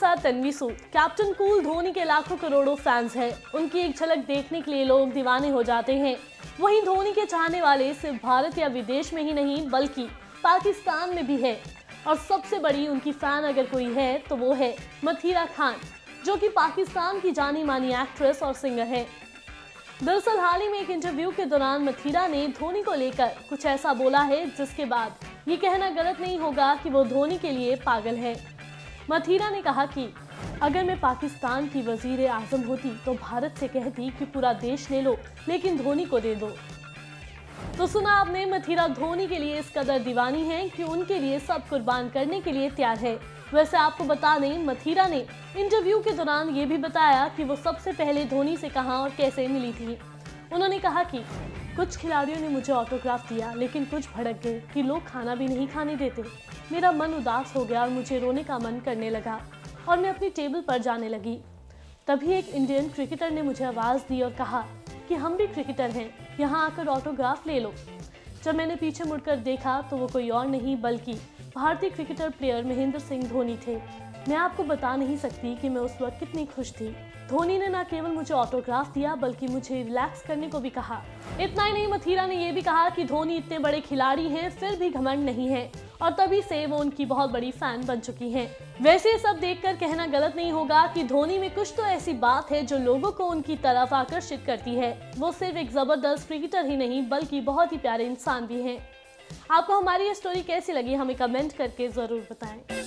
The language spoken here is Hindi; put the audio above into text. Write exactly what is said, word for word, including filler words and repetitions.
साथ तन्वी सूद। कैप्टन कूल धोनी के लाखों करोड़ों फैंस हैं। उनकी एक झलक देखने के लिए लोग दीवाने हो जाते हैं। वहीं धोनी के चाहने वाले सिर्फ भारत या विदेश में ही नहीं बल्कि पाकिस्तान में भी है। और सबसे बड़ी उनकी फैन अगर कोई है तो वो है मथीरा खान, जो कि पाकिस्तान की जानी मानी एक्ट्रेस और सिंगर है। दरअसल हाल ही में एक इंटरव्यू के दौरान मथीरा ने धोनी को लेकर कुछ ऐसा बोला है जिसके बाद ये कहना गलत नहीं होगा कि वो धोनी के लिए पागल है। मथीरा ने कहा कि अगर मैं पाकिस्तान की वजीर आजम होती तो भारत से कहती कि पूरा देश ले लो लेकिन धोनी को दे दो। तो सुना आपने, मथीरा धोनी के लिए इस कदर दीवानी है कि उनके लिए सब कुर्बान करने के लिए तैयार है। वैसे आपको बता दें, मथीरा ने इंटरव्यू के दौरान ये भी बताया कि वो सबसे पहले धोनी से कहां और कैसे मिली थी। उन्होंने कहा कि कुछ खिलाड़ियों ने मुझे ऑटोग्राफ दिया लेकिन कुछ भड़क गए कि लोग खाना भी नहीं खाने देते। मेरा मन उदास हो गया और मुझे रोने का मन करने लगा और मैं अपनी टेबल पर जाने लगी। तभी एक इंडियन क्रिकेटर ने मुझे आवाज़ दी और कहा कि हम भी क्रिकेटर हैं, यहाँ आकर ऑटोग्राफ ले लो। जब मैंने पीछे मुड़कर देखा तो वो कोई और नहीं बल्कि भारतीय क्रिकेटर प्लेयर महेंद्र सिंह धोनी थे। मैं आपको बता नहीं सकती कि मैं उस वक्त कितनी खुश थी। धोनी ने न केवल मुझे ऑटोग्राफ दिया बल्कि मुझे रिलैक्स करने को भी कहा। इतना ही नहीं, मथीरा ने यह भी कहा कि धोनी इतने बड़े खिलाड़ी हैं फिर भी घमंड नहीं है और तभी से वो उनकी बहुत बड़ी फैन बन चुकी हैं। वैसे ये सब देखकर कहना गलत नहीं होगा कि धोनी में कुछ तो ऐसी बात है जो लोगों को उनकी तरफ आकर्षित करती है। वो सिर्फ एक जबरदस्त क्रिकेटर ही नहीं बल्कि बहुत ही प्यारे इंसान भी हैं। आपको हमारी ये स्टोरी कैसी लगी हमें कमेंट करके जरूर बताएं।